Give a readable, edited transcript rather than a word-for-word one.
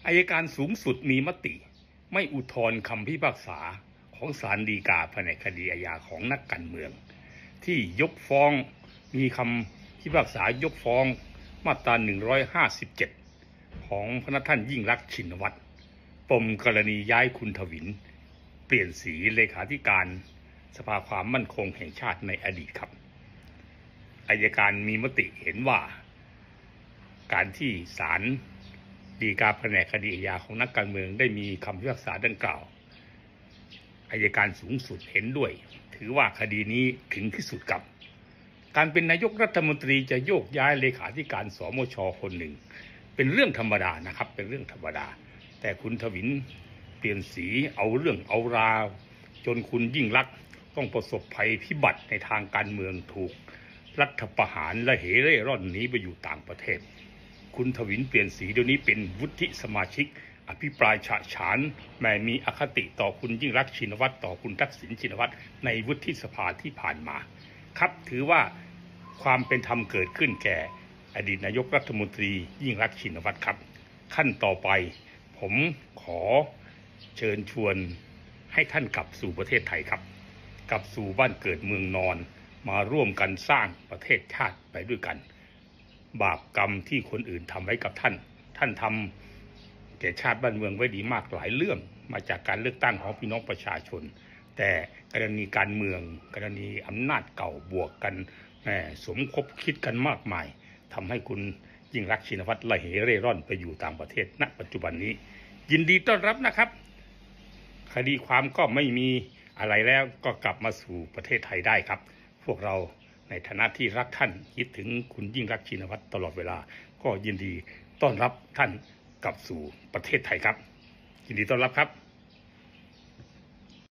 อัยการสูงสุดมีมติไม่อุทธรณ์คำพิพากษาของศาลฎีกาแผนกคดีอาญาของนักการเมืองที่ยกฟ้องมีคำพิพากษายกฟ้องมาตรา157ของพระท่านยิ่งลักษณ์ชินวัตรปมกรณีย้ายคุณทวินเปลี่ยนสีเลขาธิการสภาความมั่นคงแห่งชาติในอดีตครับอัยการมีมติเห็นว่าการที่ศาลฎีกาแผนกคดีอาญาของนักการเมืองได้มีคำพิพากษาดังกล่าวอัยการสูงสุดเห็นด้วยถือว่าคดีนี้ถึงที่สุดกับการเป็นนายกรัฐมนตรีจะโยกย้ายเลขาธิการสมช.คนหนึ่งเป็นเรื่องธรรมดานะครับเป็นเรื่องธรรมดาแต่คุณทวินเปลี่ยนสีเอาเรื่องเอาราวจนคุณยิ่งลักษณ์ต้องประสบภัยพิบัติในทางการเมืองถูกรัฐประหารและเหเร่ร่อนหนีไปอยู่ต่างประเทศคุณทวินเปลี่ยนสีเดี๋ยวนี้เป็นวุฒิสมาชิกอภิปรายฉะฉานแม้มีอคติต่อคุณยิ่งลักษณ์ชินวัตรต่อคุณทักษิณชินวัตรในวุฒิสภาที่ผ่านมาครับถือว่าความเป็นธรรมเกิดขึ้นแก่อดีตนายกรัฐมนตรียิ่งลักษณ์ชินวัตรครับขั้นต่อไปผมขอเชิญชวนให้ท่านกลับสู่ประเทศไทยครับกลับสู่บ้านเกิดเมืองนอนมาร่วมกันสร้างประเทศชาติไปด้วยกันบาปกรรมที่คนอื่นทำไว้กับท่านทำแก่ชาติบ้านเมืองไว้ดีมากหลายเรื่องมาจากการเลือกตั้งของพี่น้องประชาชนแต่กรณีการเมืองกรณีอำนาจเก่าบวกกันสมคบคิดกันมากมายทำให้คุณยิ่งลักษณ์ชินวัตรละเหเร่ร่อนไปอยู่ต่างประเทศณปัจจุบันนี้ยินดีต้อนรับนะครับคดีความก็ไม่มีอะไรแล้วก็กลับมาสู่ประเทศไทยได้ครับพวกเราในฐานะที่รักท่านคิดถึงคุณยิ่งลักษณ์ชินวัตรตลอดเวลาก็ยินดีต้อนรับท่านกลับสู่ประเทศไทยครับยินดีต้อนรับครับ